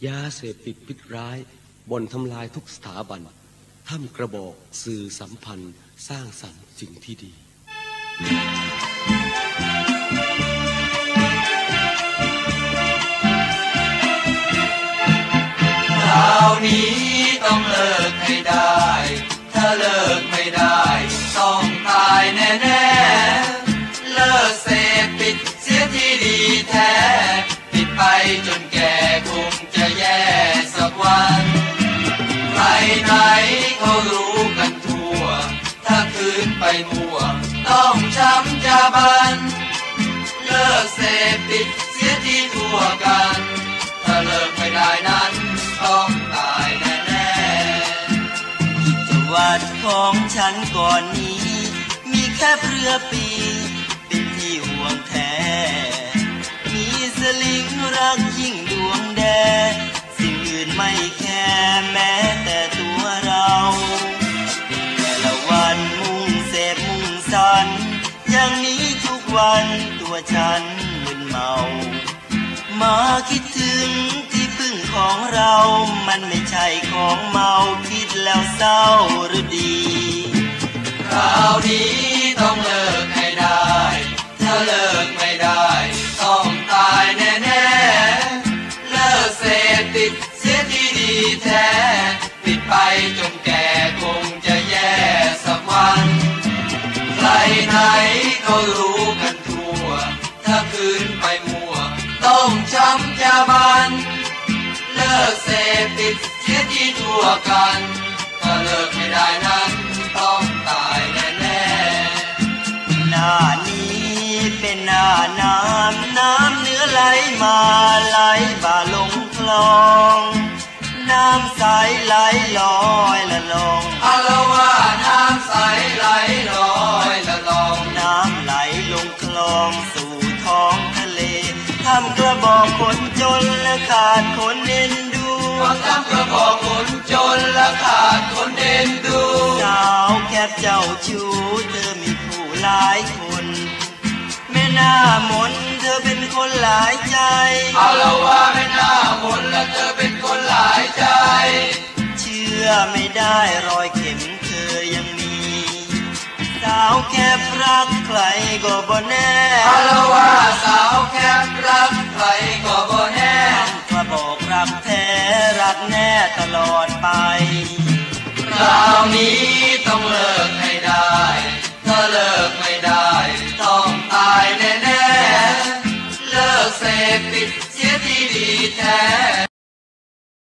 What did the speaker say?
ยาเสพติดพิษร้ายบ่อนทำลายทุกสถาบันทำกระบอกสื่อสัมพันธ์สร้างสรรค์สิ่งที่ดีคราวนี้ต้องเลิกให้ได้ถ้าเลิกไม่ได้ต้องตายแน่ๆเลิกเสพติดเสียที่ดีแท้ติดไปจนแก่คงจะแย่สักวันใครไหนเขารู้กันทั่วถ้าคืนไปมั่วต้องช้ำจะบันเลิกเสพติดเสียที่ทั่วกันถ้าเลิกไม่ได้นั้นต้องตายแน่ๆกิจวัตรของฉันก่อนนี้มีแค่เพื่อปีเป็นที่ห่วงแท้มีสลิงรักยิ่งดวงแดสิ่งอื่นไม่แค่แม้แต่ตัวเราแต่ละวันมุ่งเสพมุ่งสันอย่างนี้ทุกวันตัวฉันมึนเมามาคิดถึงที่พึ่งของเรามันไม่ใช่ของเมาคิดแล้วเศร้าหรือดีคราวนี้ต้องเลิกให้ได้ถ้าเลิกไม่ได้ต้องตายแน่ๆเลิกเสพติดเสียที่ดีแท้ติดไปจนแก่คงจะแย่สักวันใครไหนก็รู้กันทั่วถ้าคืนไปมั่วต้องช้ำจะบันเลิกเสพติดเสียที่ทั่วกันถ้าเลิกไม่ได้นั้นต้องตายแน่ๆหน้านี้เป็นหน้าน้ำเนื้อไหลมาไหลบ่าลงคลองน้ำใสไหลลอยละลองอาละว่าน้ำใสไหลลอยละลองน้ำไหลลงคลองสู่ท้องทะเลทำกระบอกคนจนและขาดคนเอ็นดูทำกระบอกคนจนและขาดคนเอ็นดูสาวแคบเจ้าชู้เธอมีผู้หลายคนแม่หน้ามนเธอเป็นคนหลายใจเอาละว่าแม่หน้ามนและเธอเป็นคนหลายใจเชื่อไม่ได้รอยเข็มเธอยังมีสาวแคบรักใครก็บ่แน่เอาละว่าสาวแคบรักใครก็บ่แน่กระบอกรักแท้รักแน่ตลอดไปคราวนี้ต้องเลิกให้ได้ถ้าเลิกไม่ได้ต้องตายแน่ๆเลิกเสพติดเสียที่ดีแท้